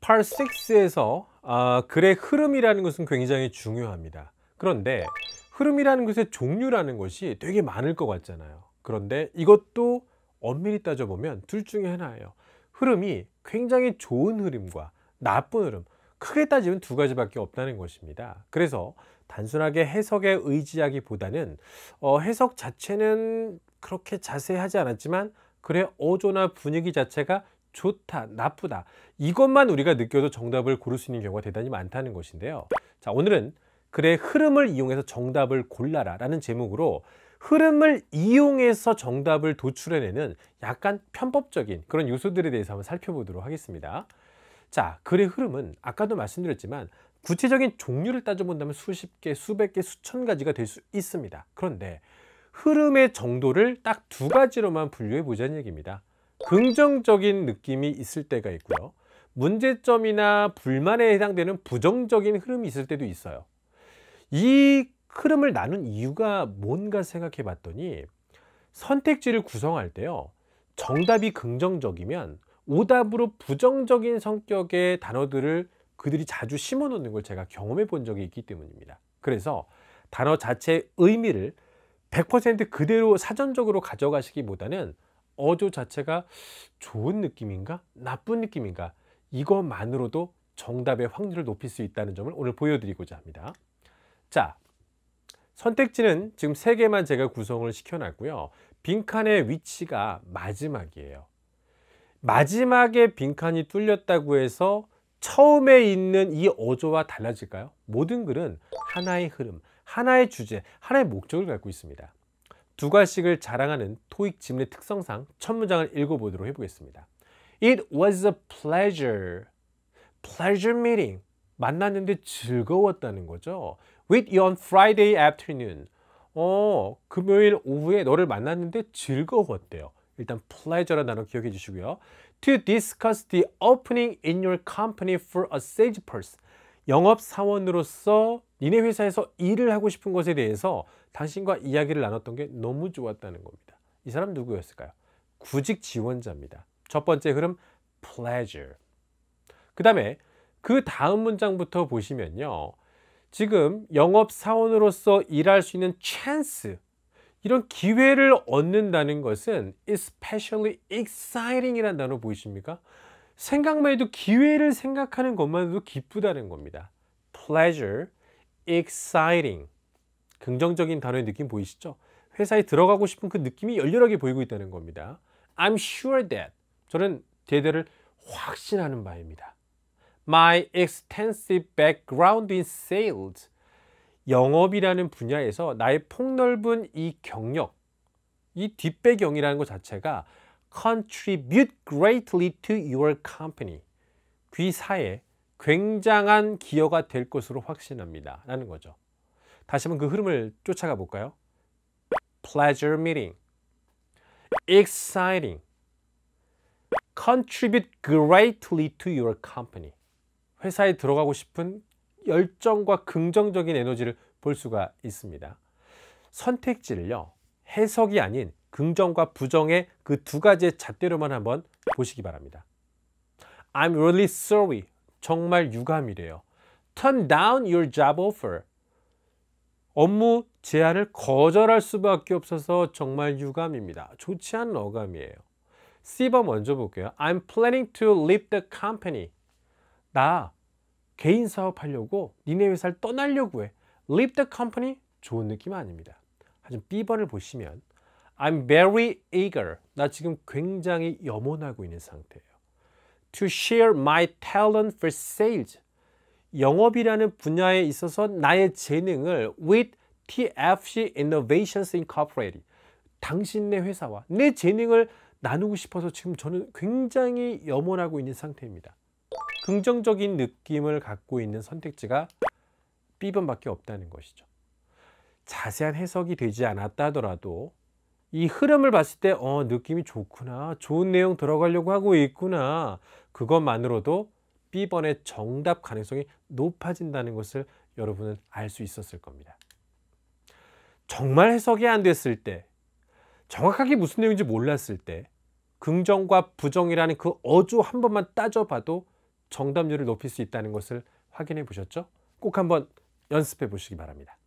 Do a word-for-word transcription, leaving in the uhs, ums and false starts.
Part 식스에서 아, 글의 흐름이라는 것은 굉장히 중요합니다. 그런데 흐름이라는 것의 종류라는 것이 되게 많을 것 같잖아요. 그런데 이것도 엄밀히 따져보면 둘 중에 하나예요. 흐름이 굉장히 좋은 흐름과 나쁜 흐름, 크게 따지면 두 가지밖에 없다는 것입니다. 그래서 단순하게 해석에 의지하기보다는 어, 해석 자체는 그렇게 자세하지 않았지만 글의 어조나 분위기 자체가 좋다, 나쁘다, 이것만 우리가 느껴도 정답을 고를 수 있는 경우가 대단히 많다는 것인데요. 자, 오늘은 글의 흐름을 이용해서 정답을 골라라 라는 제목으로 흐름을 이용해서 정답을 도출해내는 약간 편법적인 그런 요소들에 대해서 한번 살펴보도록 하겠습니다. 자, 글의 흐름은 아까도 말씀드렸지만 구체적인 종류를 따져본다면 수십 개, 수백 개, 수천 가지가 될 수 있습니다. 그런데 흐름의 정도를 딱 두 가지로만 분류해 보자는 얘기입니다. 긍정적인 느낌이 있을 때가 있고요. 문제점이나 불만에 해당되는 부정적인 흐름이 있을 때도 있어요. 이 흐름을 나눈 이유가 뭔가 생각해 봤더니 선택지를 구성할 때요. 정답이 긍정적이면 오답으로 부정적인 성격의 단어들을 그들이 자주 심어 놓는 걸 제가 경험해 본 적이 있기 때문입니다. 그래서 단어 자체의 의미를 백 퍼센트 그대로 사전적으로 가져가시기보다는 어조 자체가 좋은 느낌인가 나쁜 느낌인가 이것만으로도 정답의 확률을 높일 수 있다는 점을 오늘 보여드리고자 합니다. 자, 선택지는 지금 세 개만 제가 구성을 시켜놨고요. 빈칸의 위치가 마지막이에요. 마지막에 빈칸이 뚫렸다고 해서 처음에 있는 이 어조와 달라질까요? 모든 글은 하나의 흐름, 하나의 주제, 하나의 목적을 갖고 있습니다. 두 가지씩을 자랑하는 토익 지문의 특성상 첫 문장을 읽어보도록 해보겠습니다. It was a pleasure. pleasure meeting. 만났는데 즐거웠다는 거죠. With you on Friday afternoon. 어, 금요일 오후에 너를 만났는데 즐거웠대요. 일단 pleasure라는 단어 기억해 주시고요. To discuss the opening in your company for a salesperson. 영업사원으로서 니네 회사에서 일을 하고 싶은 것에 대해서 당신과 이야기를 나눴던 게 너무 좋았다는 겁니다. 이 사람 누구였을까요? 구직 지원자입니다. 첫 번째 흐름 pleasure. 그 다음에 그 다음 문장부터 보시면요. 지금 영업사원으로서 일할 수 있는 chance, 이런 기회를 얻는다는 것은 especially exciting 이라는 단어 보이십니까? 생각만 해도 기회를 생각하는 것만으로도 기쁘다는 겁니다. pleasure, exciting. 긍정적인 단어의 느낌 보이시죠? 회사에 들어가고 싶은 그 느낌이 열렬하게 보이고 있다는 겁니다. I'm sure that. 저는 대대를 확신하는 바입니다. My extensive background in sales. 영업이라는 분야에서 나의 폭넓은 이 경력, 이 뒷배경이라는 것 자체가 contribute greatly to your company. 귀사에 굉장한 기여가 될 것으로 확신합니다. 라는 거죠. 다시 한번 그 흐름을 쫓아가 볼까요? Pleasure meeting. Exciting. Contribute greatly to your company. 회사에 들어가고 싶은 열정과 긍정적인 에너지를 볼 수가 있습니다. 선택지를요. 해석이 아닌 긍정과 부정의 그 두 가지의 잣대로만 한번 보시기 바랍니다. I'm really sorry. 정말 유감이래요. Turn down your job offer. 업무 제안을 거절할 수밖에 없어서 정말 유감입니다. 좋지 않은 어감이에요. C번 먼저 볼게요. I'm planning to leave the company. 나 개인 사업하려고 니네 회사를 떠나려고 해. Leave the company? 좋은 느낌 아닙니다. 하지만 B번을 보시면 I'm very eager. 나 지금 굉장히 염원하고 있는 상태예요. To share my talent for sales. 영업이라는 분야에 있어서 나의 재능을 with 티에프씨 Innovations Incorporated. 당신네 회사와 내 재능을 나누고 싶어서 지금 저는 굉장히 염원하고 있는 상태입니다. 긍정적인 느낌을 갖고 있는 선택지가 B번밖에 없다는 것이죠. 자세한 해석이 되지 않았다 하더라도 이 흐름을 봤을 때 어, 느낌이 좋구나, 좋은 내용 들어가려고 하고 있구나, 그것만으로도 B번의 정답 가능성이 높아진다는 것을 여러분은 알 수 있었을 겁니다. 정말 해석이 안 됐을 때, 정확하게 무슨 내용인지 몰랐을 때 긍정과 부정이라는 그 어조 한 번만 따져봐도 정답률을 높일 수 있다는 것을 확인해 보셨죠? 꼭 한번 연습해 보시기 바랍니다.